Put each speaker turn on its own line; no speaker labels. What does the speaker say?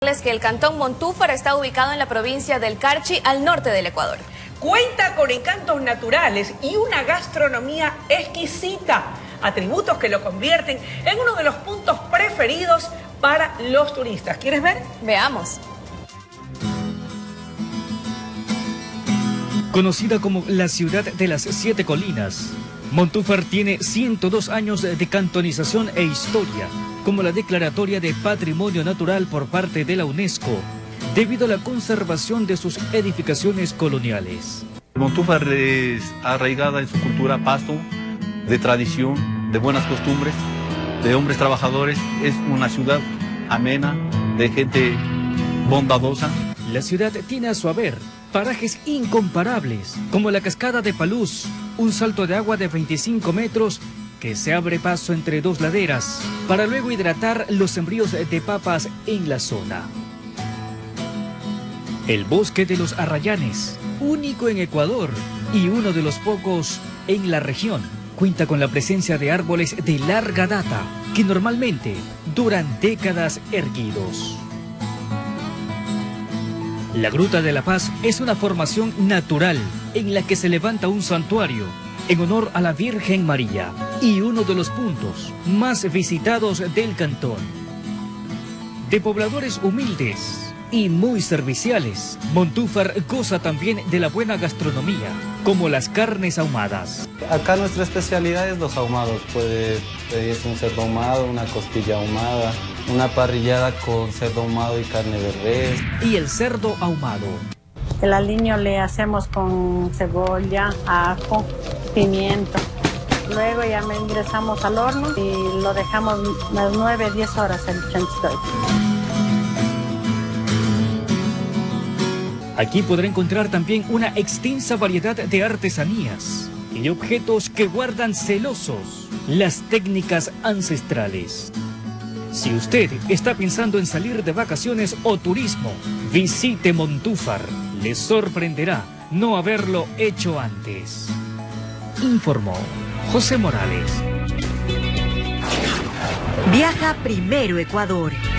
Que el cantón Montúfar está ubicado en la provincia del Carchi, al norte del Ecuador.
Cuenta con encantos naturales y una gastronomía exquisita, atributos que lo convierten en uno de los puntos preferidos para los turistas. ¿Quieres ver?
Veamos.
Conocida como la ciudad de las 7 colinas, Montúfar tiene 102 años de cantonización e historia, como la declaratoria de Patrimonio Natural por parte de la UNESCO, debido a la conservación de sus edificaciones coloniales.
Montúfar es arraigada en su cultura pasto, de tradición, de buenas costumbres, de hombres trabajadores. Es una ciudad amena, de gente bondadosa.
La ciudad tiene a su haber parajes incomparables, como la cascada de Paluz, un salto de agua de 25 metros que se abre paso entre dos laderas, para luego hidratar los sembríos de papas en la zona. El bosque de los Arrayanes, único en Ecuador y uno de los pocos en la región, cuenta con la presencia de árboles de larga data, que normalmente duran décadas erguidos. La Gruta de la Paz es una formación natural en la que se levanta un santuario en honor a la Virgen María y uno de los puntos más visitados del cantón. De pobladores humildes y muy serviciales, Montúfar goza también de la buena gastronomía, como las carnes ahumadas.
Acá nuestra especialidad es los ahumados. Puede pedirse un cerdo ahumado, una costilla ahumada, una parrillada con cerdo ahumado y carne de res.
Y el cerdo ahumado.
El aliño le hacemos con cebolla, ajo, pimiento. Luego ya me ingresamos al horno y lo dejamos unas 9-10 horas el chanchitoy.
Aquí podrá encontrar también una extensa variedad de artesanías y objetos que guardan celosos las técnicas ancestrales. Si usted está pensando en salir de vacaciones o turismo, visite Montúfar. Le sorprenderá no haberlo hecho antes. Informó José Morales.
Viaja primero Ecuador.